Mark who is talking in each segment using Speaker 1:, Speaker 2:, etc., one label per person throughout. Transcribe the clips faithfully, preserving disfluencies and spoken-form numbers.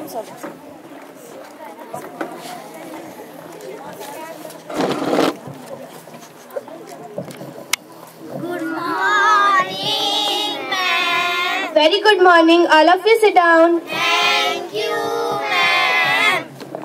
Speaker 1: Good morning, ma'am.
Speaker 2: Very good morning. All of you sit down.
Speaker 1: Thank you, ma'am.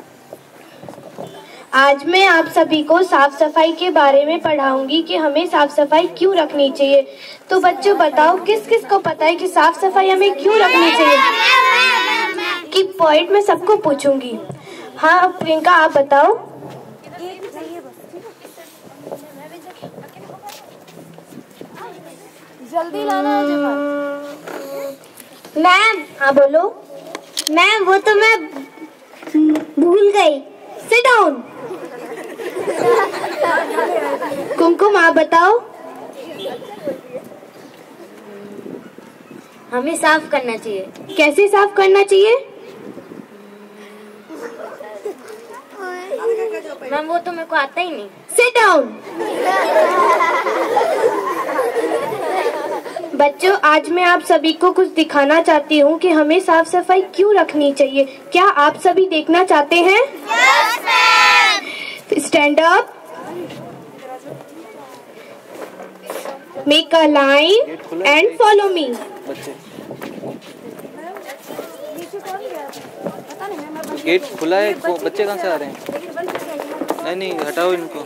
Speaker 2: आज मैं आप सभी को साफ सफाई के बारे में पढ़ाऊंगी कि हमें साफ सफाई क्यों रखनी चाहिए। तो बच्चों बताओ किस किस को पता है कि साफ सफाई हमें क्यों रखनी चाहिए? कि पॉइंट में सबको पूछूंगी। हाँ प्रियंका आप बताओ।
Speaker 3: जल्दी लाना है
Speaker 2: मैम। हाँ बोलो।
Speaker 1: मैम वो तो मैं भूल गई।
Speaker 2: Sit down. कुमकुम आप बताओ।
Speaker 3: हमें साफ करना चाहिए।
Speaker 2: कैसे साफ करना चाहिए?
Speaker 3: मैम वो तो मेरे को आता ही नहीं।
Speaker 2: Sit down. बच्चों आज मैं आप सभी को कुछ दिखाना चाहती हूँ कि हमें साफ सफाई क्यों रखनी चाहिए। क्या आप सभी देखना चाहते हैं?
Speaker 1: Yes, ma'am.
Speaker 2: Stand up, make a line and follow me.
Speaker 4: Gate खुला है, बच्चे कहाँ से आ रहे हैं? नहीं नहीं हटाओ इनको।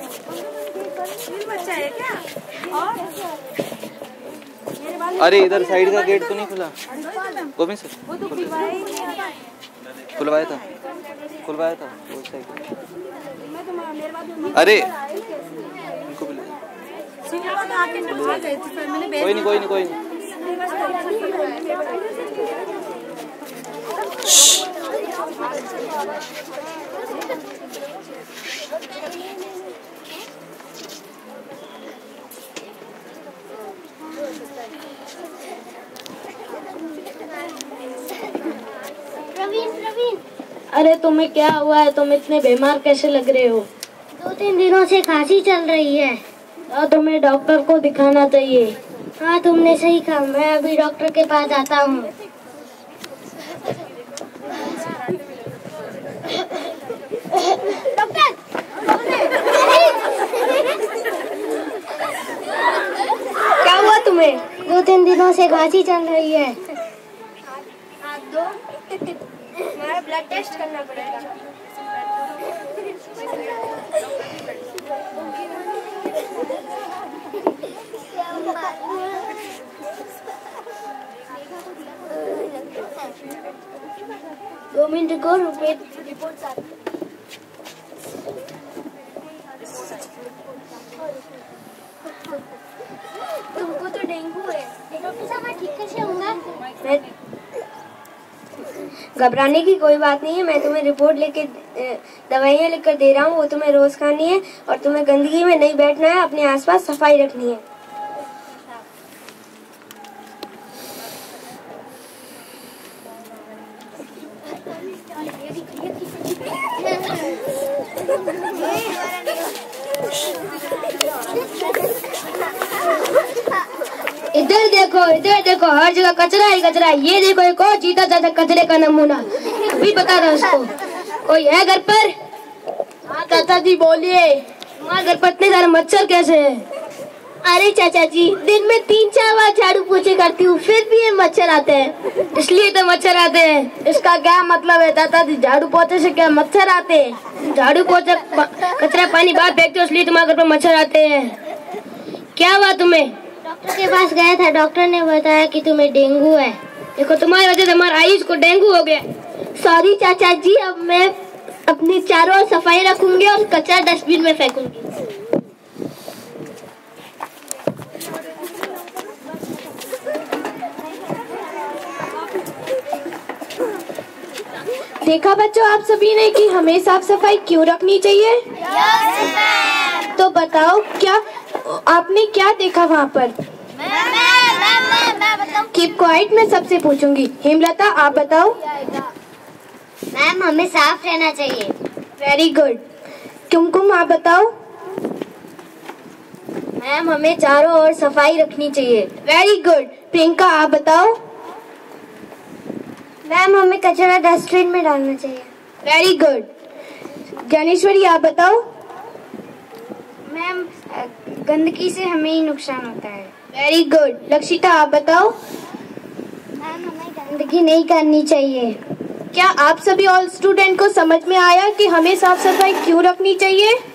Speaker 4: अरे इधर साइड का गेट तो नहीं खुला? गोविंद सर खुलवाया था, खुलवाया था वो साइड। अरे इनको भी कोई नहीं कोई नहीं कोई नहीं।
Speaker 1: प्रवीण प्रवीण
Speaker 3: अरे तुम्हें क्या हुआ है? तुम इतने बीमार कैसे लग रहे हो?
Speaker 1: दो तीन दिनों से खांसी चल रही है।
Speaker 3: तो तुम्हें डॉक्टर को दिखाना चाहिए।
Speaker 1: हाँ तुमने सही कहा, मैं अभी डॉक्टर के पास आता हूँ। डॉक्टर
Speaker 2: क्या हुआ तुम्हें?
Speaker 1: दो तीन दिनों से खांसी चल रही है।
Speaker 2: हमारा ब्लड टेस्ट करना पड़ेगा।
Speaker 1: दो मिनट को रुपए रिपोर्ट आ तुमको तो डेंगू है। डॉक्टर साहब मैं ठीक कैसे होऊंगा?
Speaker 2: घबराने की कोई बात नहीं है। मैं तुम्हें रिपोर्ट लेके दवाइयाँ लिख कर दे रहा हूँ, वो तुम्हें रोज खानी है और तुम्हें गंदगी में नहीं बैठना है, अपने आसपास सफाई रखनी है। इधर देखो इधर देखो, हर जगह कचरा ही कचरा। ये देखो एक और जीता जाता कचरे का नमूना, अभी बता रहा उसको। कोई है घर पर? हाँ चाचा जी बोलिए। हमारे घर पर इतने सारे मच्छर कैसे है?
Speaker 1: अरे चाचा जी दिन में तीन चार बार झाड़ू पोछे करती हूँ, फिर भी ये मच्छर आते हैं।
Speaker 2: इसलिए तो मच्छर आते हैं।
Speaker 3: इसका क्या मतलब है चाचा जी? झाड़ू पोछे से क्या मच्छर आते हैं?
Speaker 2: झाड़ू पोछा कचरा पानी बाहर फेंकते हो, इसलिए तुम्हारे घर पर मच्छर आते हैं। क्या हुआ तुम्हें?
Speaker 1: डॉक्टर के पास गया था, डॉक्टर ने बताया कि तुम्हें डेंगू है।
Speaker 2: देखो तुम्हारी वजह से हमारे आयुष को डेंगू हो गया।
Speaker 1: सॉरी चाचा जी, अब मैं अपनी चारों ओर सफाई रखूंगी और कचरा डस्टबिन में फेंकूंगी।
Speaker 2: देखा बच्चों आप सभी ने कि हमें साफ सफाई क्यों रखनी चाहिए?
Speaker 1: yes,
Speaker 2: तो बताओ क्या आपने क्या देखा वहाँ पर? कीप क्वाइट, मैं सबसे पूछूंगी। हेमलता आप बताओ।
Speaker 1: मैम हमें साफ रहना चाहिए।
Speaker 2: Very good. कुमकुम आप बताओ।
Speaker 3: मैम हमें चारों ओर सफाई रखनी चाहिए।
Speaker 2: Very good. प्रियंका आप बताओ। मैम हमें कचरा डस्टबिन में डालना चाहिए।
Speaker 1: Very good. ज्ञानेश्वरी आप बताओ।
Speaker 2: मैम गंदगी से हमें ही नुकसान होता है।
Speaker 1: Very good. लक्षिता आप बताओ।
Speaker 2: मैम हमें गंदगी नहीं करनी चाहिए।
Speaker 1: क्या आप सभी ऑल स्टूडेंट को समझ में आया कि हमें साफ सफाई क्यों रखनी चाहिए?